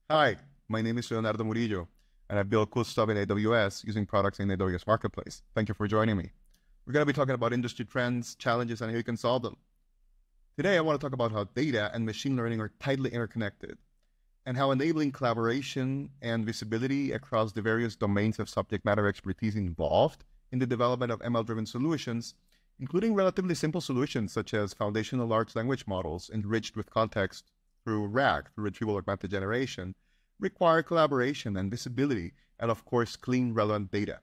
Hi, my name is Leonardo Murillo, and I build cool stuff in AWS using products in AWS Marketplace. Thank you for joining me. We're going to be talking about industry trends, challenges, and how you can solve them. Today, I want to talk about how data and machine learning are tightly interconnected, and how enabling collaboration and visibility across the various domains of subject matter expertise involved in the development of ML-driven solutions, including relatively simple solutions such as foundational large language models enriched with context through RAG, through retrieval augmented generation, require collaboration and visibility, and of course, clean, relevant data.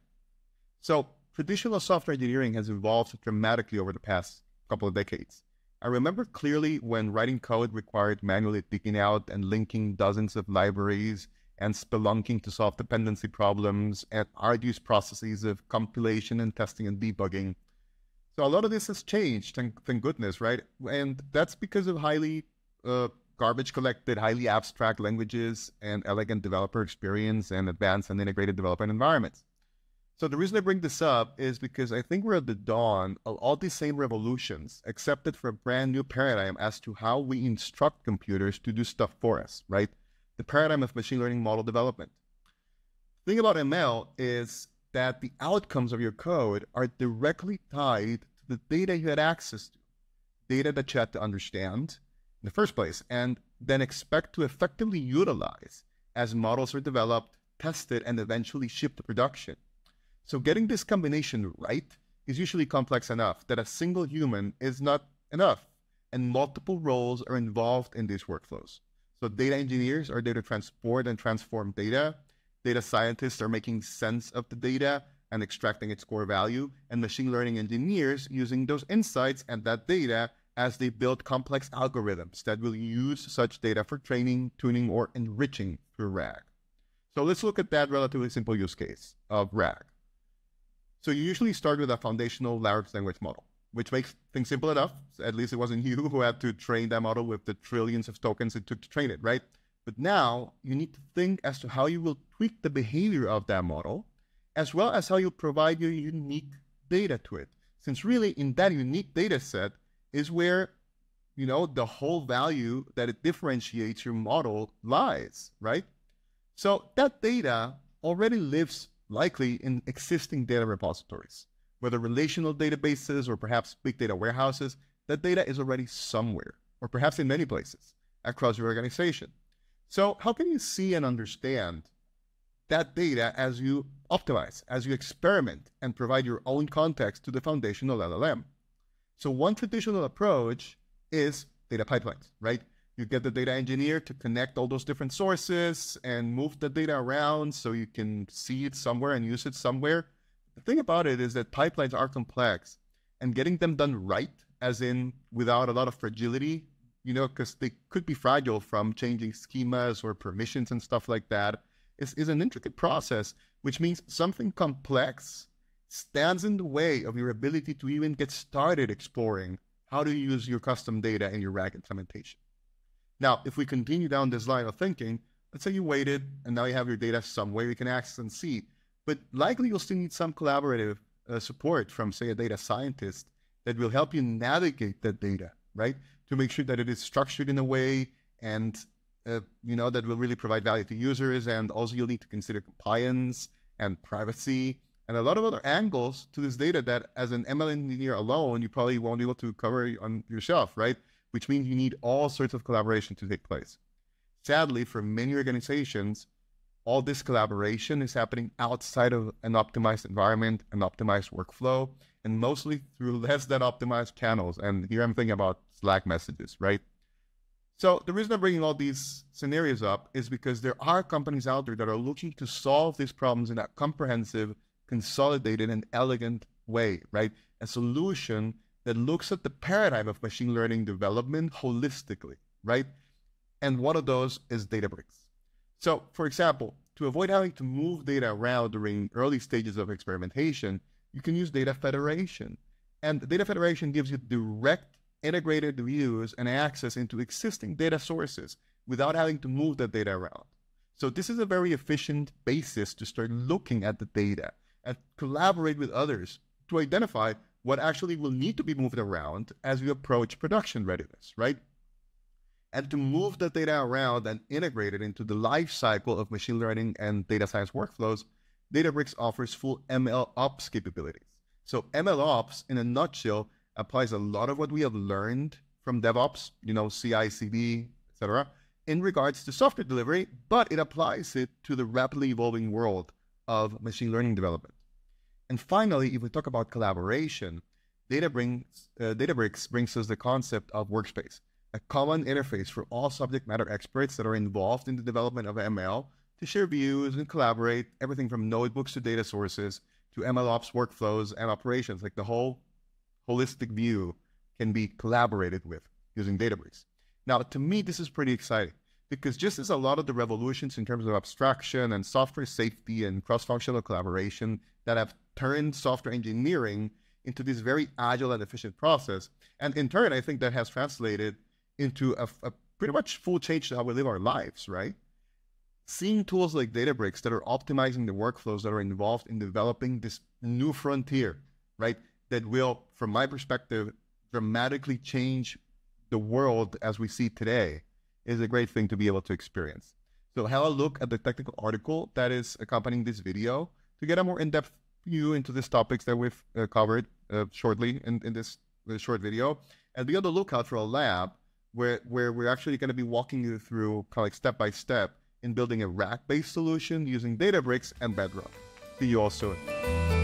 So, traditional software engineering has evolved dramatically over the past couple of decades. I remember clearly when writing code required manually digging out and linking dozens of libraries and spelunking to solve dependency problems and arduous processes of compilation and testing and debugging. So a lot of this has changed, thank goodness, right? And that's because of highly garbage collected, highly abstract languages and elegant developer experience and advanced and integrated development environments. So the reason I bring this up is because I think we're at the dawn of all these same revolutions, excepted for a brand new paradigm as to how we instruct computers to do stuff for us, right? The paradigm of machine learning model development. The thing about ML is that the outcomes of your code are directly tied to the data you had access to, data that you had to understand in the first place, and then expect to effectively utilize as models are developed, tested, and eventually shipped to production. So getting this combination right is usually complex enough that a single human is not enough, and multiple roles are involved in these workflows. So data engineers are there to transport and transform data. Data scientists are making sense of the data and extracting its core value, and machine learning engineers using those insights and that data as they build complex algorithms that will use such data for training, tuning, or enriching through RAG. So let's look at that relatively simple use case of RAG. So you usually start with a foundational large language model, which makes things simple enough. At least it wasn't you who had to train that model with the trillions of tokens it took to train it, right? But now you need to think as to how you will tweak the behavior of that model, as well as how you provide your unique data to it. Since really in that unique data set is where, the whole value that it differentiates your model lies, right? So that data already lives likely in existing data repositories, whether relational databases or perhaps big data warehouses. That data is already somewhere, or perhaps in many places across your organization. So how can you see and understand that data as you optimize, as you experiment and provide your own context to the foundational LLM? So one traditional approach is data pipelines, right? You get the data engineer to connect all those different sources and move the data around so you can see it somewhere and use it somewhere. The thing about it is that pipelines are complex, and getting them done right, as in without a lot of fragility, because they could be fragile from changing schemas or permissions and stuff like that, is an intricate process, which means something complex stands in the way of your ability to even get started exploring how to use your custom data in your RAG implementation. Now, if we continue down this line of thinking, let's say you waited and now you have your data somewhere you can access and see, but likely you'll still need some collaborative support from, say, a data scientist that will help you navigate that data, right? To make sure that it is structured in a way and, that will really provide value to users. And also you'll need to consider compliance and privacy and a lot of other angles to this data that as an ML engineer alone, you probably won't be able to cover on yourself, right? Which means you need all sorts of collaboration to take place. Sadly, for many organizations, all this collaboration is happening outside of an optimized environment, an optimized workflow, and mostly through less than optimized channels. And here I'm thinking about Slack messages, right? So the reason I'm bringing all these scenarios up is because there are companies out there that are looking to solve these problems in a comprehensive, consolidated, and elegant way, right? A solution that looks at the paradigm of machine learning development holistically, right? And one of those is Databricks. So, for example, to avoid having to move data around during early stages of experimentation, you can use data federation. And data federation gives you direct integrated views and access into existing data sources without having to move the data around. So this is a very efficient basis to start looking at the data and collaborate with others to identify what actually will need to be moved around as we approach production readiness, right? and to move the data around and integrate it into the life cycle of machine learning and data science workflows, Databricks offers full ML Ops capabilities. So ML Ops, in a nutshell, applies a lot of what we have learned from DevOps, CI, CD, etc., in regards to software delivery, but it applies it to the rapidly evolving world of machine learning development. And finally, if we talk about collaboration, Databricks brings us the concept of Workspace, a common interface for all subject matter experts that are involved in the development of ML to share views and collaborate, everything from notebooks to data sources to MLOps workflows and operations. Like the whole holistic view can be collaborated with using Databricks. Now, to me, this is pretty exciting because just as a lot of the revolutions in terms of abstraction and software safety and cross-functional collaboration that have turned software engineering into this very agile and efficient process, and in turn, I think that has translated into a pretty much full change to how we live our lives, right? Seeing tools like Databricks that are optimizing the workflows that are involved in developing this new frontier, right, that will, from my perspective, dramatically change the world as we see today, is a great thing to be able to experience. So have a look at the technical article that is accompanying this video to get a more in-depth view into these topics that we've covered shortly in this short video. And be on the lookout for a lab where we're actually going to be walking you through kind of like step-by-step in building a rack-based solution using Databricks and Bedrock. See you all soon.